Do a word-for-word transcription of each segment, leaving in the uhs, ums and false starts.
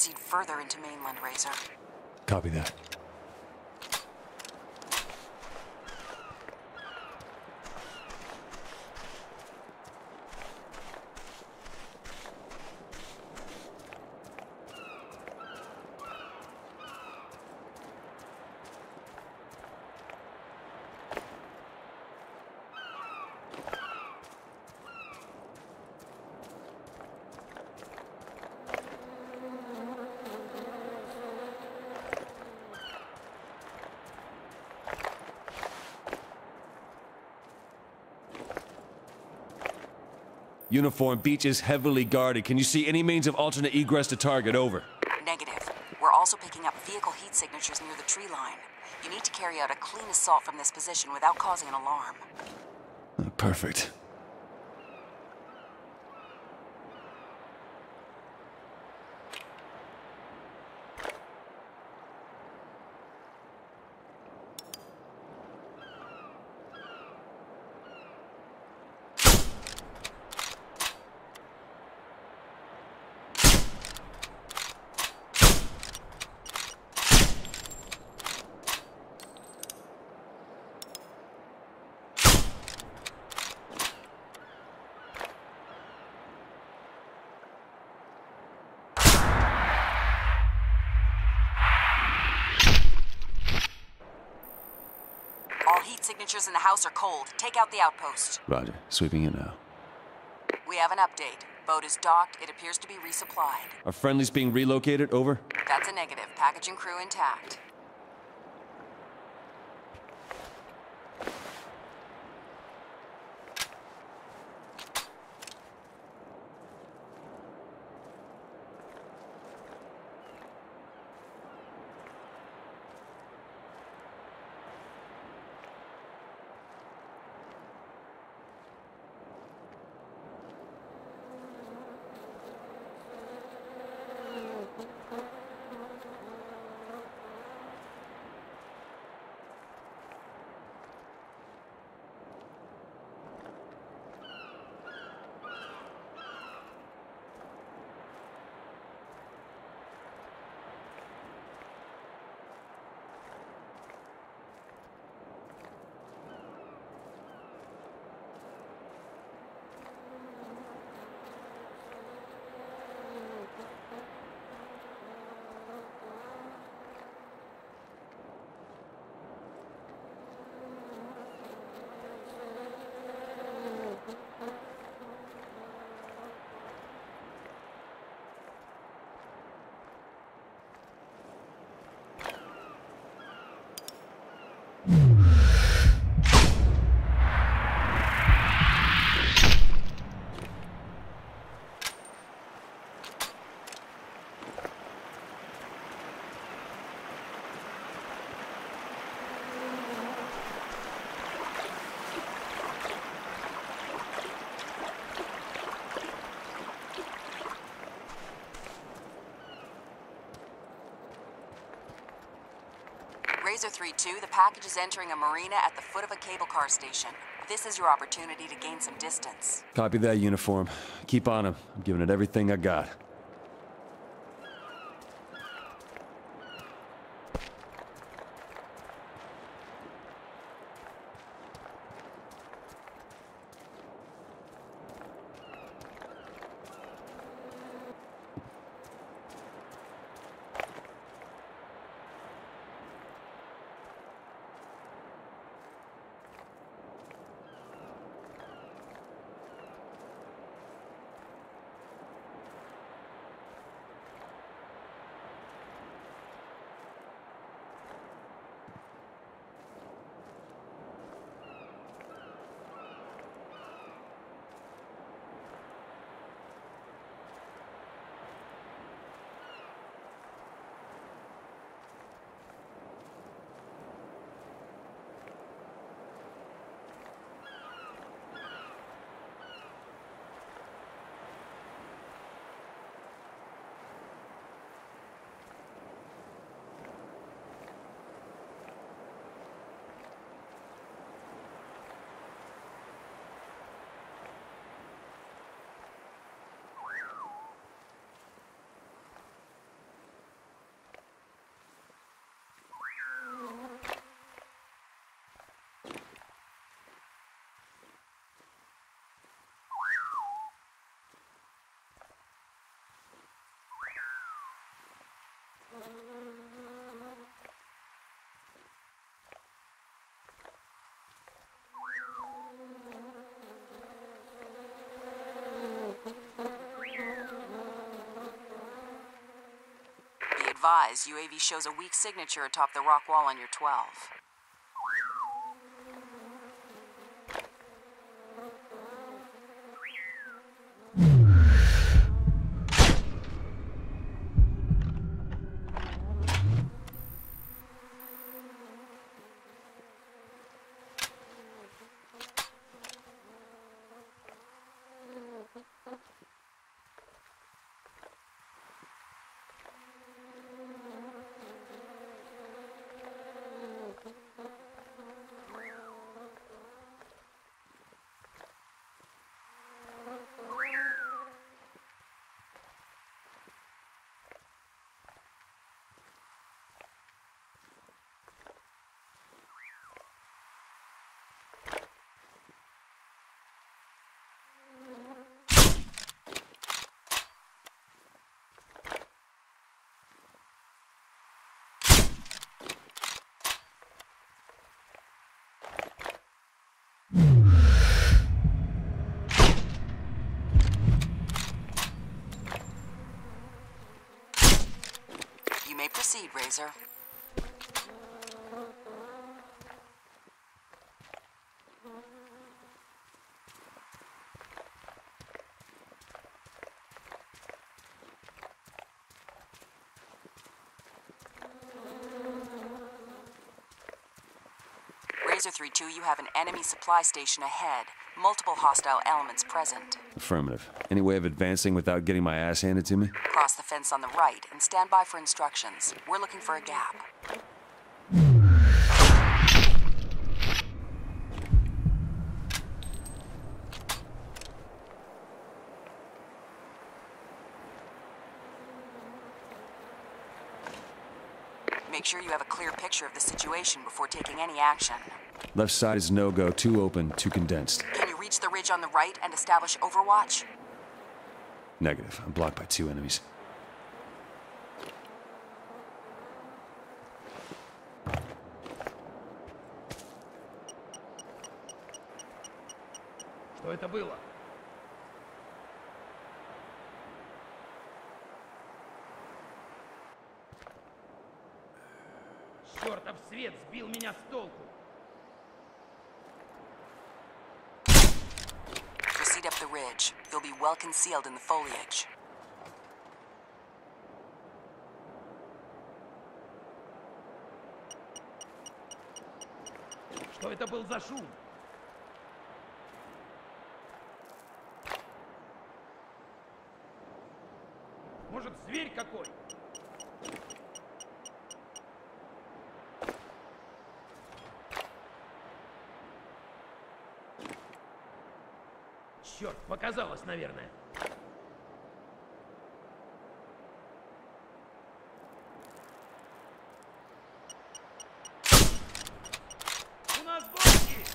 proceed further into mainland, Razor. Copy that. Uniform, beach is heavily guarded. Can you see any means of alternate egress to target? Over. Negative. We're also picking up vehicle heat signatures near the tree line. You need to carry out a clean assault from this position without causing an alarm. Uh, perfect. Signatures in the house are cold. Take out the outpost. Roger. Sweeping in now. We have an update. Boat is docked. It appears to be resupplied. Are friendlies being relocated? Over. That's a negative. Package and crew intact. Razor three two, the package is entering a marina at the foot of a cable car station. This is your opportunity to gain some distance. Copy that, Uniform. Keep on him. I'm giving it everything I got. advised, U A V shows a weak signature atop the rock wall on your twelve. You may proceed, Razor. Razor three two, you have an enemy supply station ahead. Multiple hostile elements present. Affirmative. Any way of advancing without getting my ass handed to me? Cross the fence on the right and stand by for instructions. We're looking for a gap. Make sure you have a clear picture of the situation before taking any action. Left side is no-go, too open, too condensed. Can you reach the ridge on the right and establish overwatch? Negative. I'm blocked by two enemies. Что это было? Чёртов свет сбил меня с толку. Proceed up the ridge. You'll be well concealed in the foliage. Что это был за шум? Может, зверь какой? Черт, показалось, наверное. У нас гости!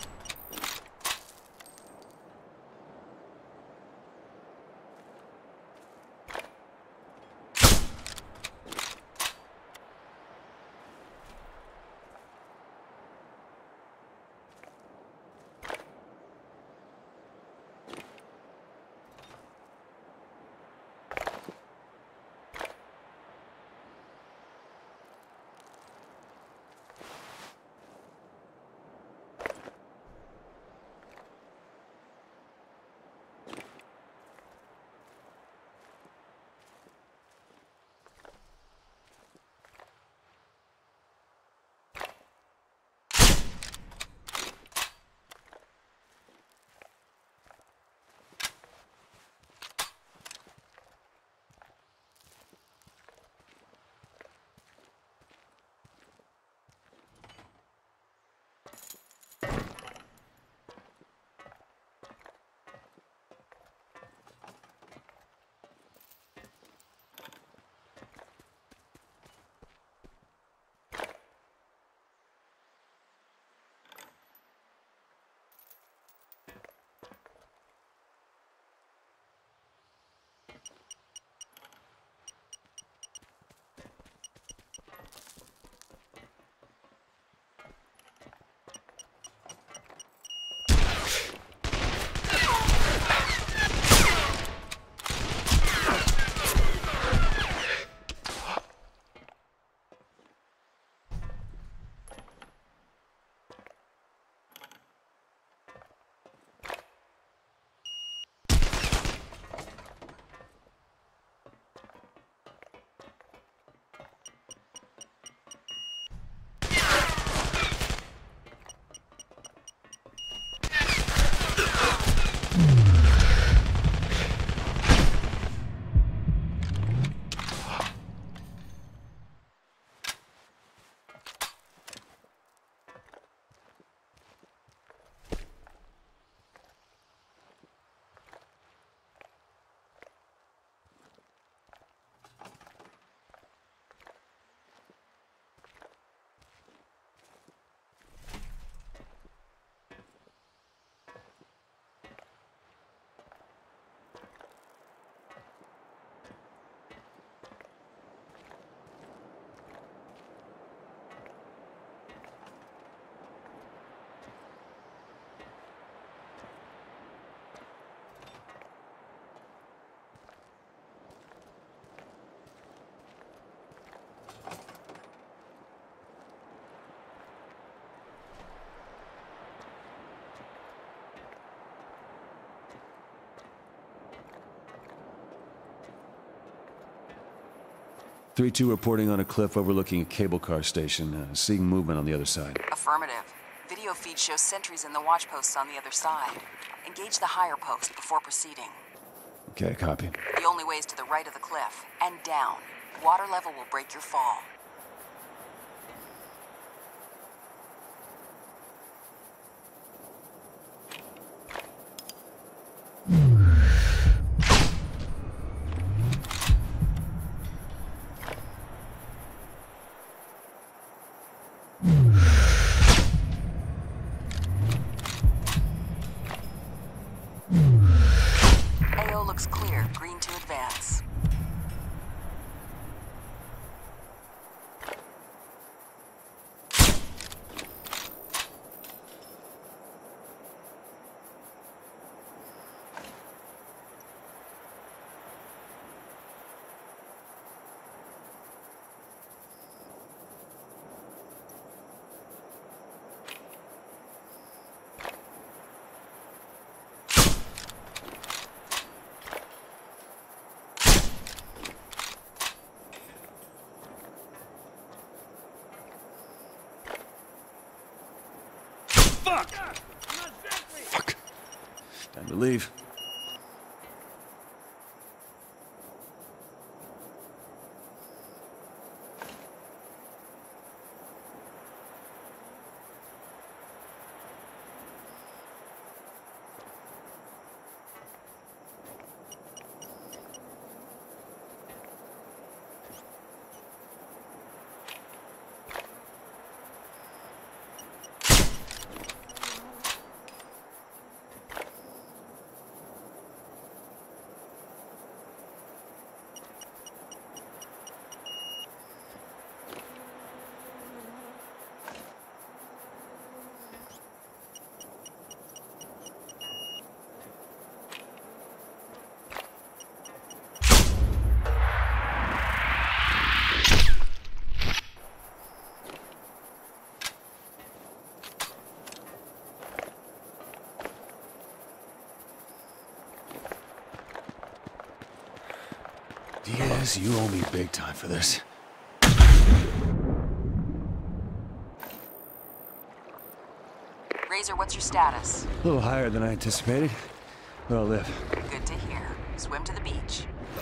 three two reporting on a cliff overlooking a cable car station. Uh, seeing movement on the other side. Affirmative. Video feed shows sentries in the watch posts on the other side. Engage the higher post before proceeding. Okay, copy. The only way is to the right of the cliff, and down. Water level will break your fall. A O looks clear. Green to advance. Fuck. Time to leave. Diaz, you owe me big time for this. Razor, what's your status? A little higher than I anticipated. Where I'll live. Good to hear. Swim to the beach.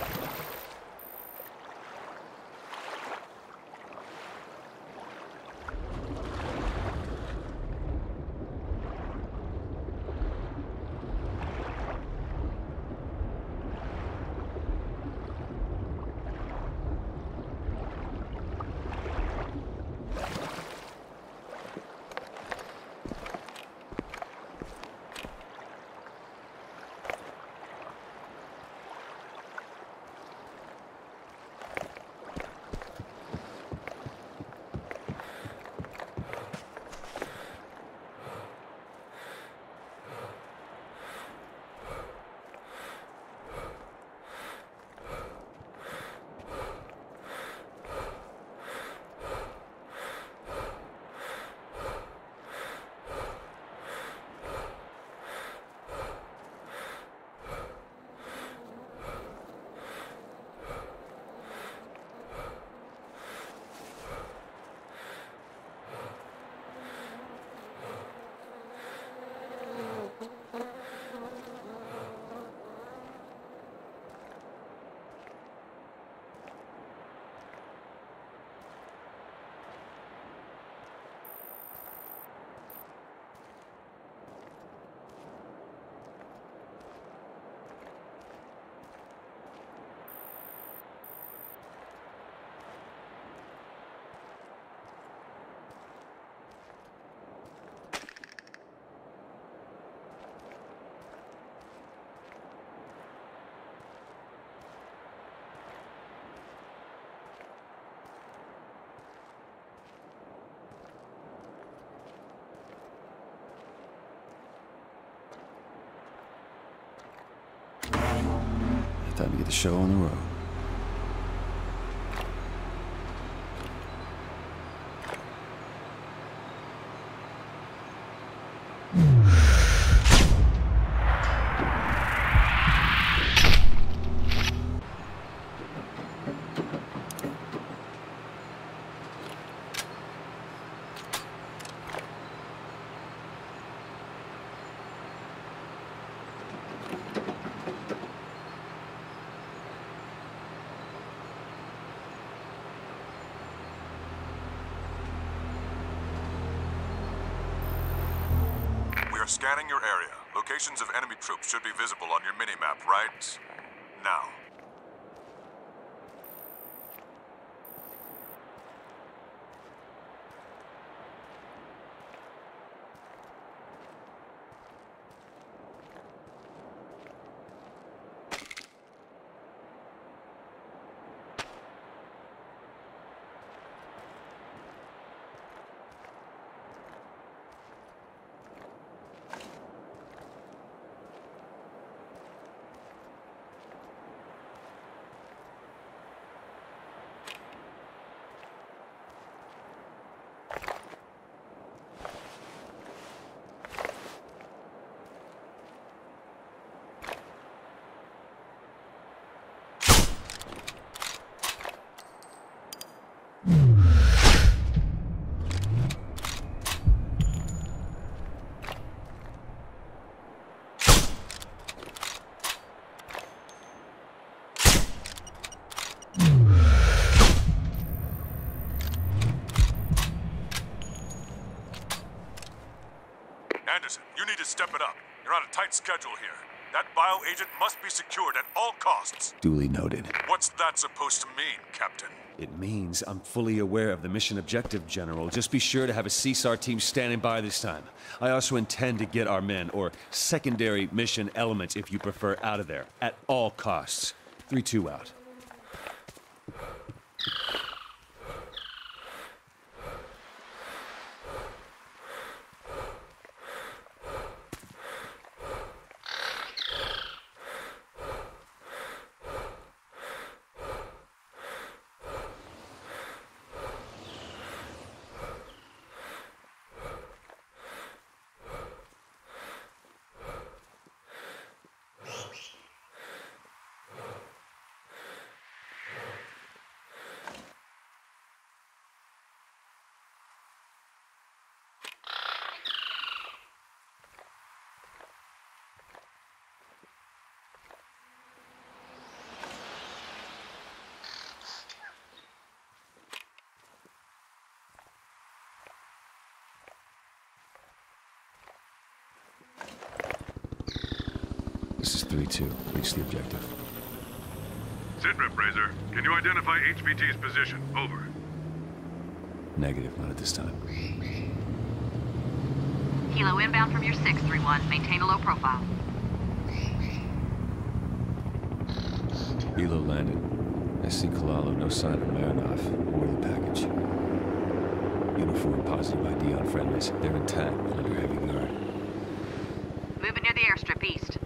Time to get the show on the road. are scanning your area. Locations of enemy troops should be visible on your minimap right now. Anderson, you need to step it up. You're on a tight schedule here. That bioagent must be secured at all costs. Duly noted. What's that supposed to mean, Captain? It means I'm fully aware of the mission objective, General. Just be sure to have a C S A R team standing by this time. I also intend to get our men, or secondary mission elements if you prefer, out of there, at all costs. three two out. This is three two. Reach the objective. Sitrep, Razor. Can you identify H V T's position? Over. Negative, not at this time. Kilo inbound from your six three one. Maintain a low profile. Hilo landed. I see Kalalo, no sign of Marinov or the package. Uniform positive I D on friendlies. They're intact, under heavy guard. Moving near the airstrip east.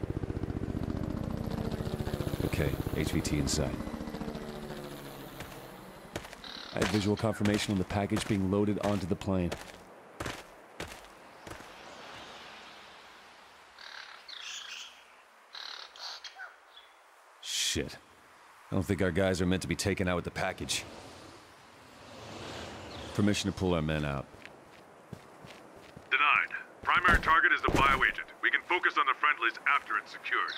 Okay, H V T inside. I have visual confirmation on the package being loaded onto the plane. Shit. I don't think our guys are meant to be taken out with the package. Permission to pull our men out. Denied. Primary target is the bioagent. We can focus on the friendlies after it's secured.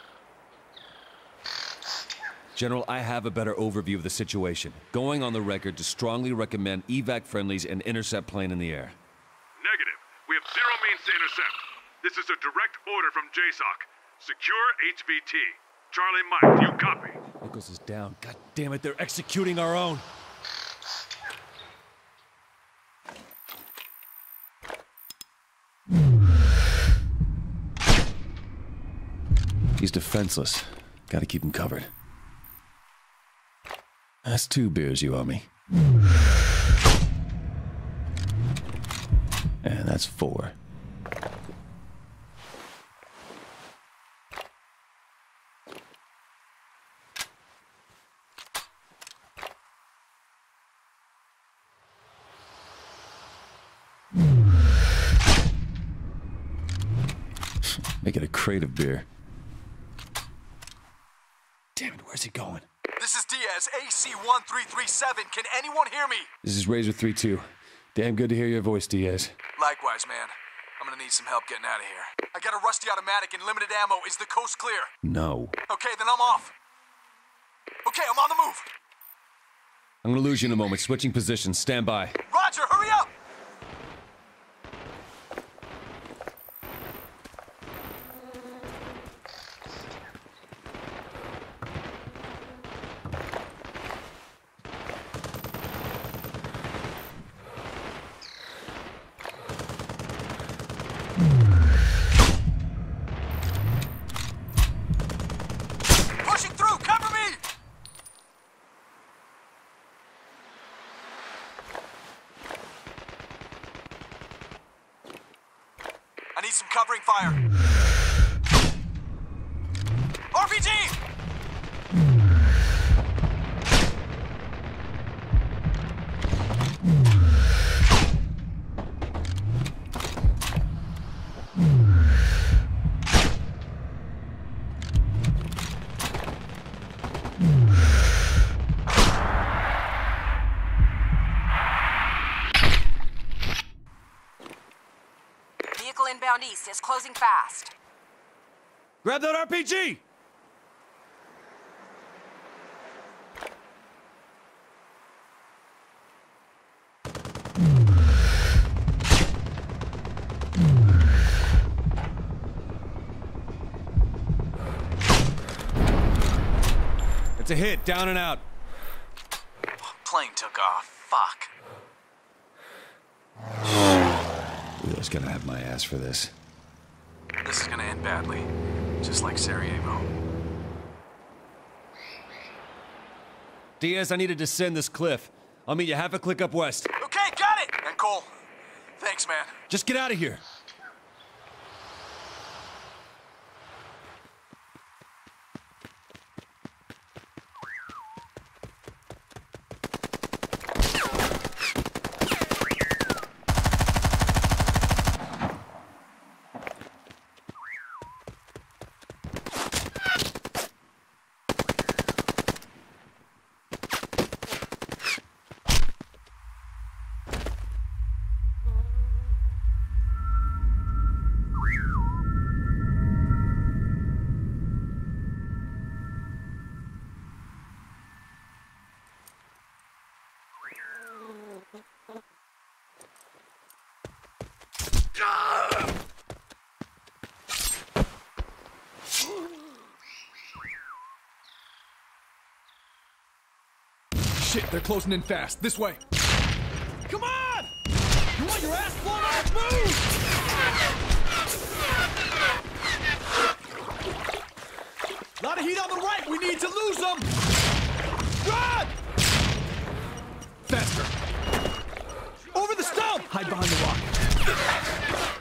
General, I have a better overview of the situation. Going on the record to strongly recommend evac friendlies and intercept plane in the air. Negative. We have zero means to intercept. This is a direct order from J SOC. Secure H V T. Charlie Mike, do you copy? Nichols is down. God damn it, they're executing our own. He's defenseless. Gotta keep him covered. That's two beers you owe me. And that's four. Make it a crate of beer. Damn it, where's he going? This is Diaz, A C one three three seven. Can anyone hear me? This is Razor three two. Damn good to hear your voice, Diaz. Likewise, man. I'm gonna need some help getting out of here. I got a rusty automatic and limited ammo. Is the coast clear? No. Okay, then I'm off. Okay, I'm on the move. I'm gonna lose you in a moment. Switching positions. Stand by. Roger, hurry up! need some covering fire. R P G! Vehicle inbound east is closing fast. Grab that R P G! It's a hit, down and out. Plane took off. Fuck. Wheeler's gonna have my ass for this. This is gonna end badly. Just like Sarajevo. Diaz, I need to descend this cliff. I'll meet you half a click up west. Okay, got it! And Cole, thanks, man. Just get out of here. Shit, they're closing in fast. This way. Come on! You want your ass blown off? Move! Lot of heat on the right. We need to lose them. Run! Faster. Over the stump! Hide behind the rock.